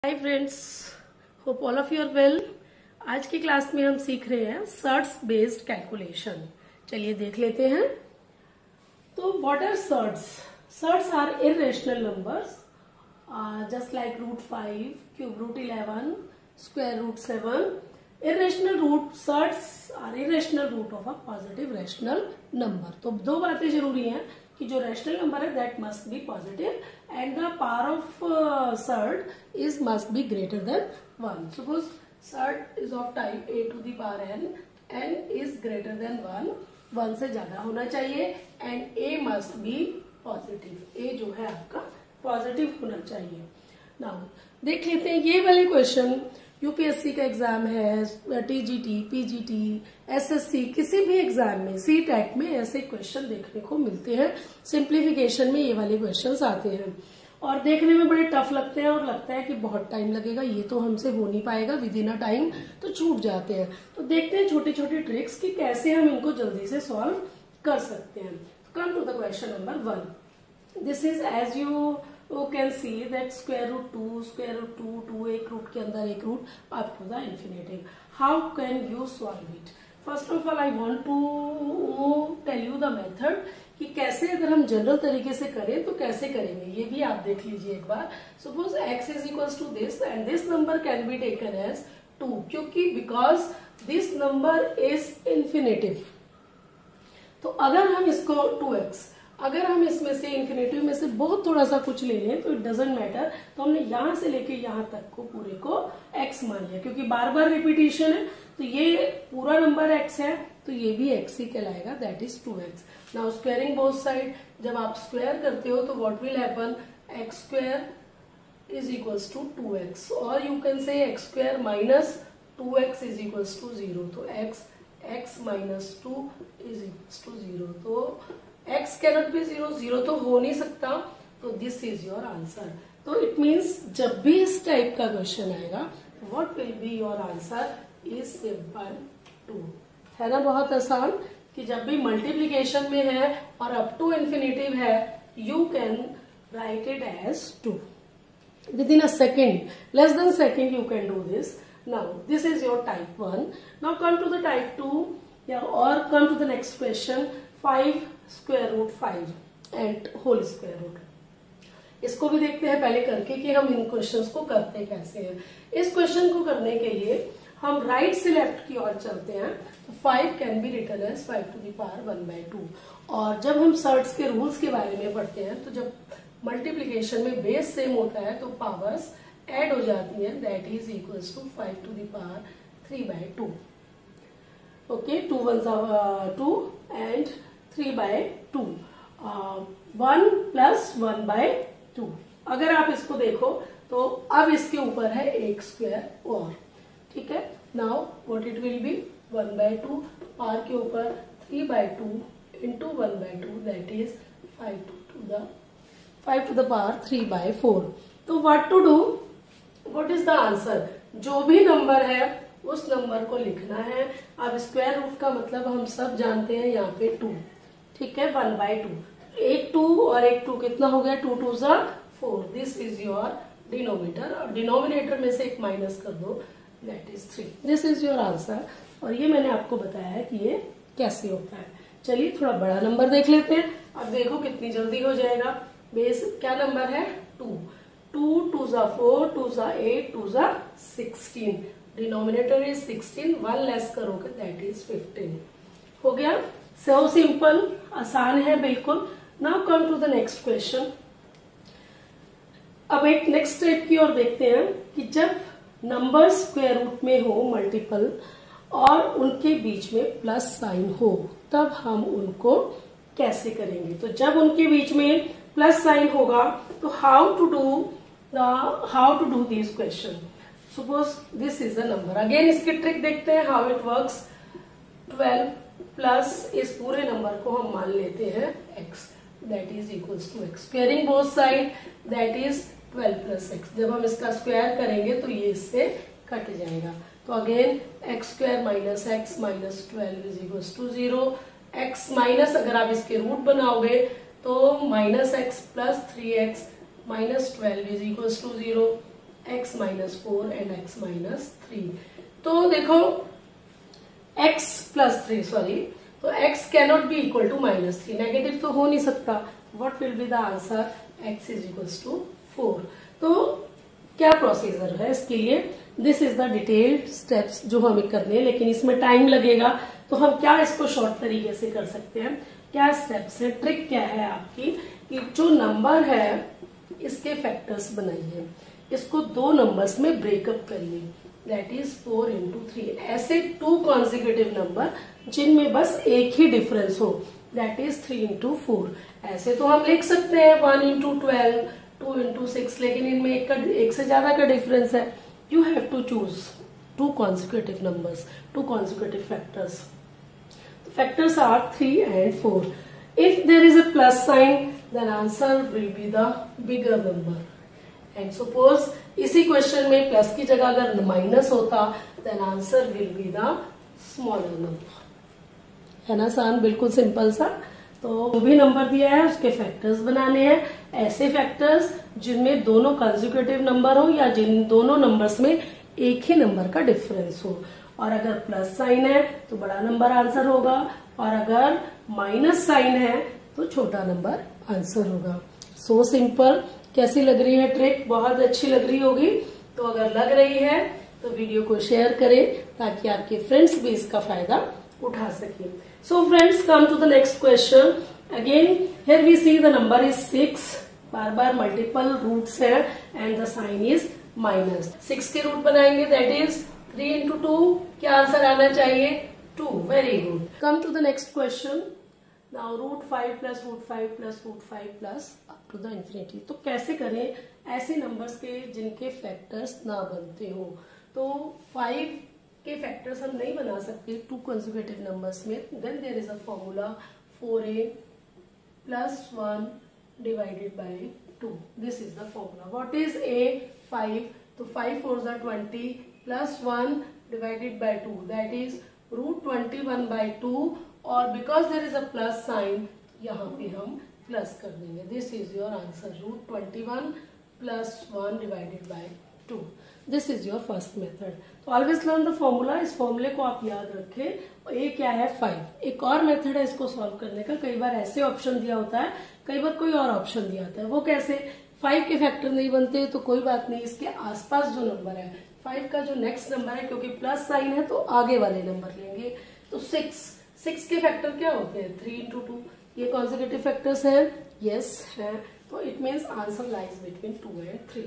Hi friends, hope all of you are well. आज की class में हम सीख रहे हैं सर्ट्स बेस्ड कैलकुलेशन। चलिए देख लेते हैं। तो what are surds? Surds are irrational numbers just like √5, cube root 11, square root 7। Irrational root surds are irrational root of a positive rational number. तो दो बातें जरूरी हैं कि जो रेशनल नंबर है that must be positive and the power of surd is must be greater than 1. Suppose surd is of type a to the power n is greater than 1, 1 से ज्यादा होना चाहिए and a must be positive. a जो है आपका positive होना चाहिए। Now देख लेते हैं ये वाले क्वेश्चन। यूपीएससी का एग्जाम है, टीजीटी, पीजीटी, एसएससी, किसी भी एग्जाम में, सीटेट में ऐसे क्वेश्चन देखने को मिलते हैं। सिंप्लीफिकेशन में ये वाले क्वेश्चंस आते हैं और देखने में बड़े टफ लगते हैं और लगता है कि बहुत टाइम लगेगा, ये तो हमसे हो नहीं पाएगा विद इन अ टाइम, तो छूट जाते हैं। तो देखते हैं छोटी छोटी ट्रिक्स कि कैसे हम इनको जल्दी से सॉल्व कर सकते हैं। Come to the question number 1। This is as you can see that square root 2, एक रूट के अंदर एक root up to the infinity. How can you solve it? First of all I want to tell you the method कि कैसे अगर हम general तरीके से करें तो कैसे करेंगे, ये भी आप देख लीजिए एक बार। Suppose x is equal to this and this number can be taken as 2, क्योंकि because this number is infinitive. तो अगर हम इसको 2x, अगर हम इसमें से इंफिनिटिव में से बहुत थोड़ा सा कुछ ले लें तो इट डजेंट मैटर। तो हमने यहां से लेके यहां तक को पूरे को x मान लिया, क्योंकि बार बार रिपीटिशन है। तो ये पूरा नंबर x है तो ये भी x ही कहलाएगा, that is 2x। Now squaring both side, जब आप स्क्वायर करते हो तो what will happen, x square is equals to 2x, और you can say x square minus 2x is equals to 0। तो x minus 2 is equals to 0। तो x cannot B 0, 0 तो हो नहीं सकता। तो दिस इज योर आंसर। तो it means जब भी इस टाइप का क्वेश्चन आएगा what will be your answer is simple 2। है ना बहुत आसान कि जब भी मल्टीप्लीकेशन में है और अप टू इन्फिनिटिव है you can write it as 2 within a second, less than second you can do this. Now this is your type 1। Now come to the type 2 या और come to the next question 5 square root 5 and whole square root. इसको भी देखते हैं पहले करके कि हम इन क्वेश्चंस को करते कैसे हैं। इस क्वेश्चन को करने के लिए हम राइट से लेफ्ट की ओर चलते हैं। तो 5 can be written as 5 to the power 1/2। और जब हम सर्ट्स के रूल्स के बारे में पढ़ते हैं तो जब मल्टीप्लीकेशन में बेस सेम होता है तो पावर्स ऐड हो जाती हैं, that is equals to 5 to the power 3/2। Okay, 2 1s are 2 and 3/2, 1 plus 1/2। अगर आप इसको देखो तो अब इसके ऊपर है एक स्क्वायर और, ठीक है। Now what it will be 1/2 power के ऊपर 3/2 into 1/2, that is 5 to the power 3/4। तो what to do, what is the answer? जो भी नंबर है उस नंबर को लिखना है। अब स्क्वायर रूट का मतलब हम सब जानते हैं, यहाँ पे 2, ठीक है, 1/2। एक 2 और एक 2 कितना हो गया, 2 2s are 4। This is your denominator, और डिनोमिनेटर में से एक माइनस कर दो, that is 3। This is your answer. और ये मैंने आपको बताया है कि ये कैसे होता है। चलिए थोड़ा बड़ा नंबर देख लेते हैं। अब देखो कितनी जल्दी हो जाएगा। बेस क्या नंबर है, 2, 2 2s are 4, 2s are 8, 2s are 16। Denominator is 16, 1 less करोगे दैट इज 15। हो गया, सो सिंपल, आसान है बिल्कुल। Now come to the next question. अब एक नेक्स्ट स्टेप की ओर देखते हैं कि जब नंबर स्क्वायर रूट में हो मल्टीपल और उनके बीच में प्लस साइन हो तब हम उनको कैसे करेंगे। तो जब उनके बीच में प्लस साइन होगा तो how to do this question. Suppose this is a number, again इसकी ट्रिक देखते हैं हाउ इट वर्क्स। 12 प्लस इस पूरे नंबर को हम मान लेते हैं x, that is equals to x। Squaring both side, that is 12 plus x। जब हम इसका स्क्वायर करेंगे तो ये इससे कट जाएगा। तो again x square minus x minus 12 is equals to 0। x minus, अगर आप इसके रूट बनाओगे तो minus x plus 3x minus 12 is equals to 0। x minus 4 and x minus 3। तो देखो x प्लस 3 सॉरी, तो x cannot be equal to minus 3, negative तो हो नहीं सकता। What will be the answer? x is equals to 4। तो क्या procedure है इसके लिए? This is the detailed steps जो हमें करने हैं, लेकिन इसमें टाइम लगेगा। तो हम क्या इसको शॉर्ट तरीके से कर सकते हैं? क्या स्टेप्स है, ट्रिक क्या है आपकी कि जो नंबर है इसके फैक्टर्स बनाइए, इसको दो नंबर्स में ब्रेकअप करिए, दैट इज 4 into 3। ऐसे 2 कॉन्जिक्यूटिव नंबर जिनमें बस एक ही डिफरेंस हो, दैट इज 3 into 4। ऐसे तो हम लिख सकते हैं 1 into 12, 2 into 6, लेकिन इनमें एक से ज्यादा का डिफरेंस है। You have to choose 2 consecutive numbers, 2 consecutive factors. The factors are 3 and 4. If there is a plus sign, then answer will be the bigger number. And suppose इसी क्वेश्चन में plus की जगह अगर माइनस होता, then answer will be the smaller number. है ना सान? बिल्कुल सिंपल सा। तो जो भी नंबर दिया है उसके फैक्टर्स बनाने हैं, ऐसे फैक्टर्स जिनमें दोनों कंसेक्यूटिव नंबर हो या जिन दोनों नंबर्स में एक ही नंबर का डिफरेंस हो। और अगर प्लस साइन है तो बड़ा नंबर आंसर होगा, और अगर माइनस साइन है तो छोटा नंबर आंसर होगा। So simple. कैसी लग रही है ट्रिक? बहुत अच्छी लग रही होगी। तो अगर लग रही है तो वीडियो को शेयर करें ताकि आपके फ्रेंड्स भी इसका फायदा उठा सके। So friends, come to the next question. Again here we see the number is 6, बार बार मल्टीपल रूट्स है and the sign is minus. 6 के रूट बनाएंगे, दैट इज 3 into 2। क्या आंसर आना चाहिए? 2। Very good. Come to the next question. Now root 5 plus root 5 plus root 5 plus up to the infinity. तो कैसे करें ऐसे नंबर्स के जिनके फैक्टर्स ना बनते हो? तो 5 के फैक्टर्स हम नहीं बना सकते 2 consecutive नंबर्स में। Then there is a formula 4a plus 1 divided by 2। This is the formula. What is a? 5। तो 5 4 are 20 plus 1 divided by 2, that is root 21 by 2। और because there is a plus sign, यहाँ पे हम plus कर देंगे। This is your answer, root 21 plus 1 divided by 2। This is your first method. तो always learn the formula. इस फॉर्मूले को आप याद रखें। ये क्या है? 5। एक और मेथड है इसको सॉल्व करने का। कई बार ऐसे ऑप्शन दिया होता है, कई बार कोई और ऑप्शन दिया होता है। वो कैसे? 5 के फैक्टर नहीं बनते तो कोई बात नहीं, इसके आसपास जो नंबर है 5 का जो नेक्स्ट नंबर है, क्योंकि प्लस साइन है तो आगे वाले नंबर लेंगे। तो 6 के फैक्टर क्या होते हैं? 3 into 2। ये कॉन्सेक्यूटिव फैक्टर्स हैं? यस है। तो it means answer lies between 2 and 3।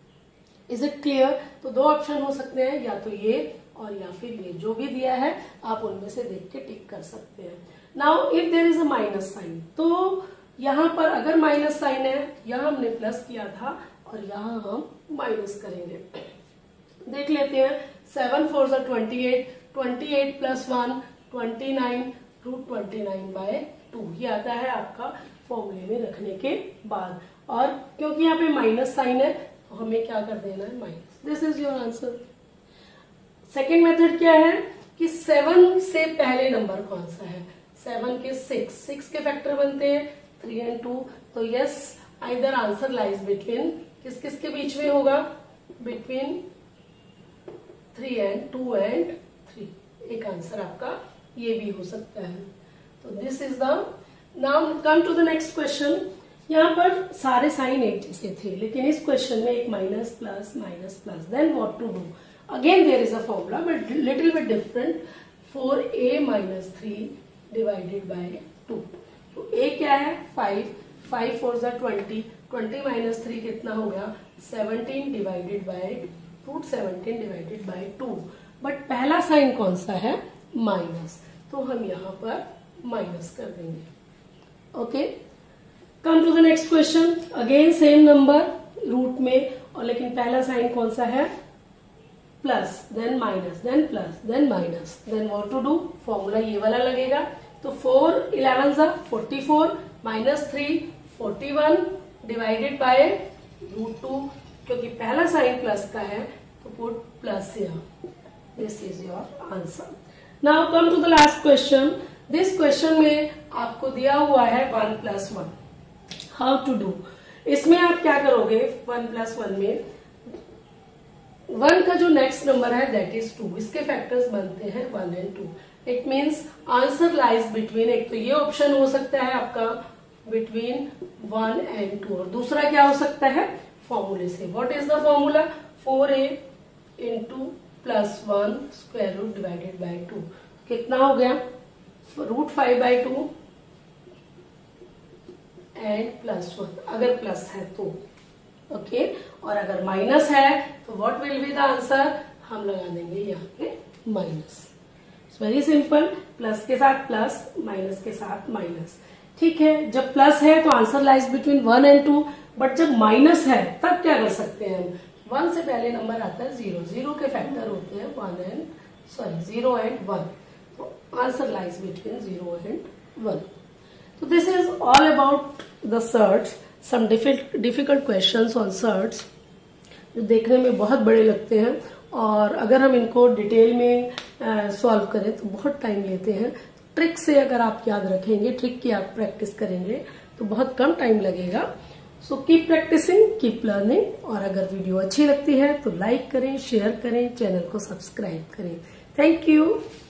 Is it clear? तो 2 ऑप्शन हो सकते हैं, या तो ये और या फिर ये। जो भी दिया है आप उनमें से देख के टिक कर सकते हैं। Now if there is a minus sign, तो यहाँ पर अगर माइनस साइन है, यहाँ हमने प्लस किया था और यहाँ हम माइनस करेंगे। देख लेते हैं। 7 4 are 28, 28 प्लस 1 29, रूट 29 by 2। ये आता है आपका फॉर्मूले में रखने के बाद। और क्योंकि यहाँ पे माइनस साइन है तो हमें क्या कर देना है? Minus. This is your answer. Second method क्या है कि 7 से पहले नंबर कौन सा है? 7 के 6 के फैक्टर बनते हैं 3 and 2। तो yes, either answer lies between, किस के बीच में होगा? Between 3 and 2 and 3। एक आंसर आपका ये भी हो सकता है। तो this is the. Now come to the next question. यहाँ पर सारे साइन एक जैसे थे, लेकिन इस क्वेश्चन में एक minus plus minus plus. Then what to do? Again there is a formula but little bit different. 4a minus 3 divided by 2। तो a क्या है? 5 5 4 are 20, 20 minus 3 कितना हो गया? 17 divided by root 17 divided by 2। बट पहला साइन कौन सा है? माइनस। तो हम यहाँ पर माइनस कर देंगे। Okay, come to the next question. Again same number root में, और लेकिन पहला साइन कौन सा है? Plus, then minus, then plus, then minus. Then what to do? Formula ये वाला लगेगा। तो 4 11 are 44 minus 3 41 divided by root 2। क्योंकि पहला साइन प्लस का है तो put plus here. This is your answer. Now come to the last question. This question में आपको दिया हुआ है 1 plus 1। How to do? इसमें आप क्या करोगे? 1 plus 1 में 1 का जो नेक्स्ट नंबर है दैट इज 2, इसके फैक्टर्स बनते हैं 1 and 2. It means answer lies between, एक तो ये ऑप्शन हो सकता है आपका बिटवीन 1 एंड 2, और दूसरा क्या हो सकता है फॉर्मूले से. What is the formula? 4a into plus 1 square root divided by 2. कितना हो गया? √5/2 एंड प्लस 1, अगर प्लस है तो ओके. और अगर माइनस है तो what will be the answer? हम लगा देंगे यहाँ पे माइनस. Very simple. प्लस के साथ प्लस, माइनस के साथ माइनस. ठीक है, जब प्लस है तो answer lies between 1 and 2, but जब माइनस है तब क्या कर सकते हैं हम? 1 से पहले नंबर आता है 0. 0 के फैक्टर होते हैं 0 एंड 1. तो आंसर लाइज बिटवीन 0 एंड 1. तो this is all about the surds. Some difficult questions on surds जो देखने में बहुत बड़े लगते हैं, और अगर हम इनको डिटेल में सॉल्व करें तो बहुत टाइम लेते हैं. ट्रिक से अगर आप याद रखेंगे, ट्रिक की आप प्रैक्टिस करेंगे तो बहुत कम टाइम लगेगा. So keep practising, keep learning. और अगर वीडियो अच्छी लगती है तो लाइक करें, शेयर करें, चैनल को सब्सक्राइब करें. Thank you.